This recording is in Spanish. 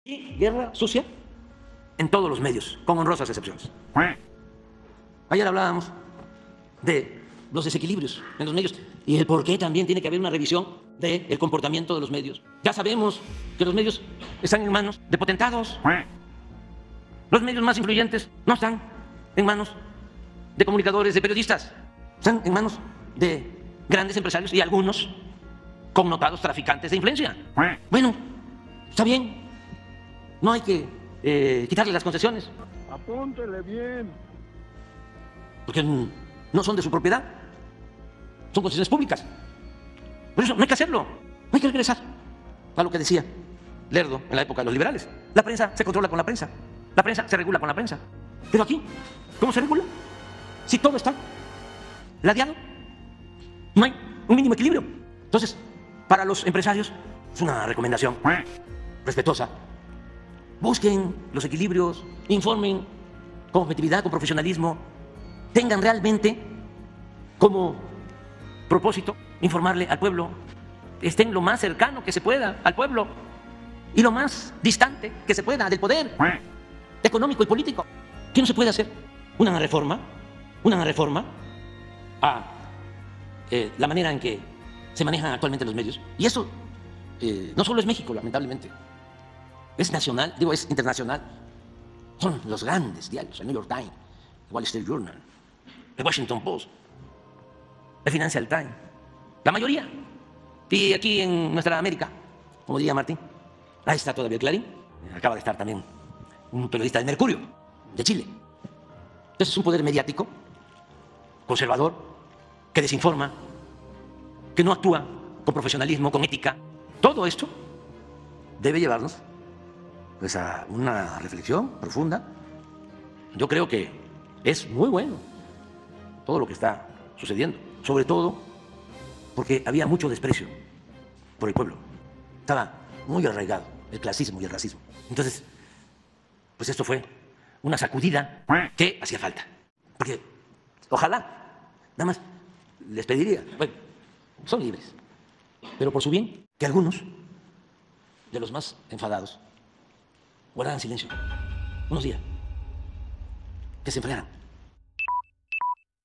Y guerra sucia en todos los medios, con honrosas excepciones. Ayer hablábamos de los desequilibrios en los medios y el por qué también tiene que haber una revisión del comportamiento de los medios. Ya sabemos que los medios están en manos de potentados. Los medios más influyentes no están en manos de comunicadores, de periodistas. Están en manos de grandes empresarios y algunos connotados traficantes de influencia. Bueno, está bien. No hay que quitarle las concesiones. Apúntele bien. Porque no son de su propiedad. Son concesiones públicas. Por eso no hay que hacerlo. No hay que regresar a lo que decía Lerdo en la época de los liberales. La prensa se controla con la prensa. La prensa se regula con la prensa. Pero aquí, ¿cómo se regula? Si todo está ladeado, no hay un mínimo equilibrio. Entonces, para los empresarios, es una recomendación respetuosa. Busquen los equilibrios, informen con objetividad, con profesionalismo, tengan realmente como propósito informarle al pueblo, estén lo más cercano que se pueda al pueblo y lo más distante que se pueda del poder económico y político. ¿Qué no se puede hacer? Una reforma a la manera en que se manejan actualmente los medios. Y eso no solo es México, lamentablemente. Es nacional, digo, es internacional. Son los grandes diarios, el New York Times, el Wall Street Journal, el Washington Post, el Financial Times, la mayoría. Y aquí en nuestra América, como diría Martín, ahí está todavía el Clarín. Acaba de estar también un periodista del Mercurio, de Chile. Entonces es un poder mediático, conservador, que desinforma, que no actúa con profesionalismo, con ética. Todo esto debe llevarnos pues a una reflexión profunda. Yo creo que es muy bueno todo lo que está sucediendo, sobre todo porque había mucho desprecio por el pueblo. Estaba muy arraigado el clasismo y el racismo. Entonces, pues esto fue una sacudida que hacía falta. Porque ojalá, nada más les pediría, bueno, son libres, pero por su bien, que algunos de los más enfadados guardaran silencio unos días, que se enfriaran.